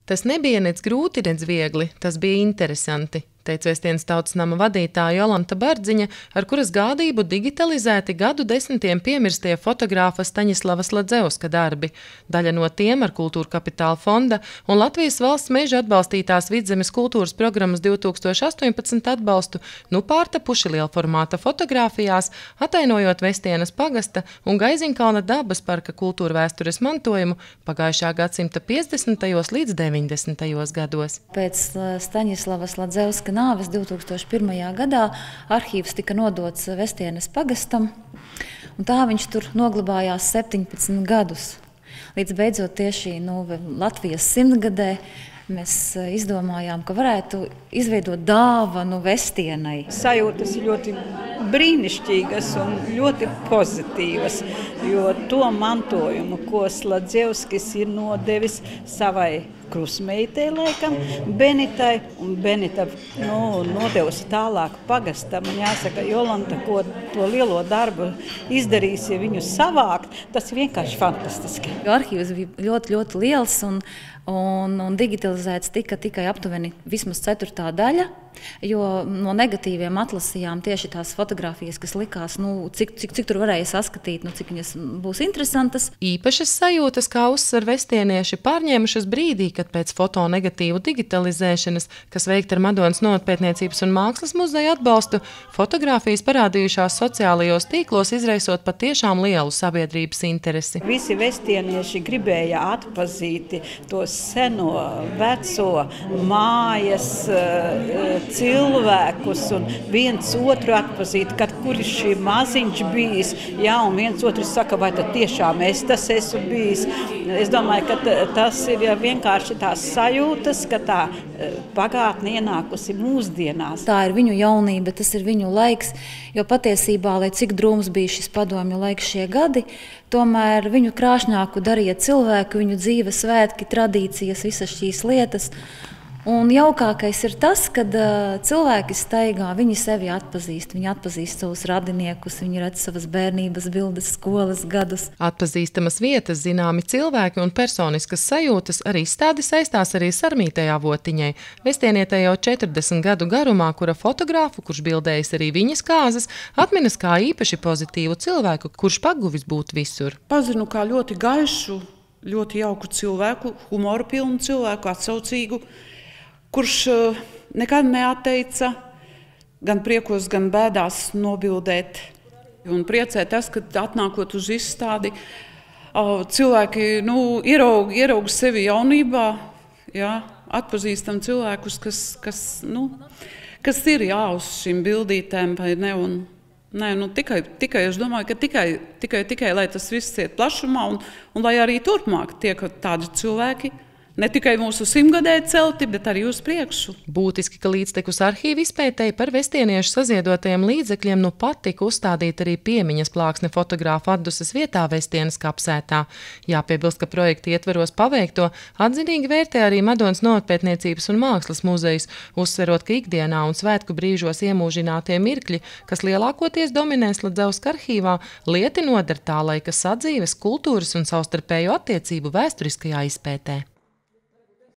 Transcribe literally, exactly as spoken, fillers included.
Tas nebija nec grūti, nec viegli, tas bija interesanti, teica Vestienes tautas nama vadītāja Jolanta Bardziņa, ar kuras gādību digitalizēti gadu desmitiem piemirstie fotogrāfa Staņislava Sladzevska darbi. Daļa no tiem ar Kultūra Kapitāla fonda un Latvijas valsts meža atbalstītās Vidzemes kultūras programmas divi tūkstoši astoņpadsmit atbalstu nu pārtapuši lielformāta fotogrāfijās, atainojot Vestienes pagasta un Gaiziņkalna dabas parka kultūra vēstures mantojumu pagājušā gadsimta piecdesmitajos līdz deviņdesmitajos gados. Pēc Staņislava Sladzevska nāves divi tūkstoši pirmajā gadā arhīvs tika nodots Vestienes pagastam, un tā viņš tur noglabājās septiņpadsmit gadus. Līdz beidzot tieši nu, Latvijas simtgadē mēs izdomājām, ka varētu izveidot dāvanu Vestienai. Sajūtas ļoti brīnišķīgas un ļoti pozitīvas, jo to mantojumu, ko Sladzevskis ir nodevis savai krustmeitei, laikam, Benitai, un Benita nu, nodevusi tālāk pagastam. Un jāsaka, Jolanta, ko to lielo darbu izdarīsi viņu savākt, tas ir vienkārši fantastiski. Arhīvs bija ļoti, ļoti liels un, un, un digitalizēts tika tikai aptuveni vismaz ceturtā daļa, jo no negatīviem atlasījām tieši tās fotogrāfijas, kas likās, nu, cik, cik, cik tur varēja saskatīt, nu, cik viņas būs interesantas. Īpašas sajūtas, kā uzsver vestienieši, pārņēmušas brīdī, kad pēc fotonegatīvu digitalizēšanas, kas veikta ar Madonas novatpētniecības un mākslas muzeja atbalstu, fotogrāfijas parādījušās sociālajos tīklos, izraisot patiešām lielu sabiedrības interesi. Visi vestienieši gribēja atpazīt to seno, veco mājas cilvēkus un viens otru atpazīt, kad kur ir šī maziņš bijis, jā, un viens otrs saka, vai tad tiešām es tas esmu bijis. Es domāju, ka tas ir vienkārši tās sajūtas, ka tā pagātne ienākusi mūsdienās. Tā ir viņu jaunība, tas ir viņu laiks, jo patiesībā, lai cik drūms bija šis padomju laiks šie gadi, tomēr viņu krāšņāku darīja cilvēku, viņu dzīves svētki, tradīcijas, visas šīs lietas. Un jaukākais ir tas, kad uh, cilvēki staigā, viņi sevi atpazīst, viņi atpazīst savus radiniekus, viņi redz savas bērnības bildes, skolas gadus. Atpazīstamas vietas, zināmi cilvēki un personiskas sajūtas arī izstādi saistās arī Sarmītei Avotiņai, vestienietei jau četrdesmit gadu garumā, kura fotogrāfu, kurš bildējis arī viņas kāzas, atminas kā īpaši pozitīvu cilvēku, kurš paguvis būt visur. Pazinu kā ļoti gaišu, ļoti jauku cilvēku, humoru pilnu cilvēku, atsaucīgu, kurš nekad neatteica gan priekos, gan bēdās nobildēt. Un priecē tas, ka atnākot uz izstādi, cilvēki nu, ieraug, ieraug sevi jaunībā, jā, atpazīstam cilvēkus, kas, kas, nu, kas ir jā, uz šīm bildītēm, vai ne, un nē, nu, tikai, tikai, es domāju, ka tikai, tikai, tikai, lai tas viss iet plašumā, un, un lai arī turpmāk tiek tādi cilvēki, ne tikai mūsu simtgadē celti, bet arī uz priekšu. Būtiski, ka līdztekus arhīvu izpētēji par vestieniešu saziedotajiem līdzekļiem nu pat tika uzstādīta arī piemiņas plāksne fotogrāfa atduses vietā Vestienes kapsētā. Jāpiebilst, ka projekta ietveros paveikto atzinīgi vērtē arī Madonas novatpētniecības un mākslas muzejs, uzsverot, ka ikdienā un svētku brīžos iemūžinātie mirkļi, kas lielākoties dominē Sladzevska arhīvā, lieti noder tā laika sadzīves, kultūras un savstarpējo attiecību vēsturiskajā izpētē.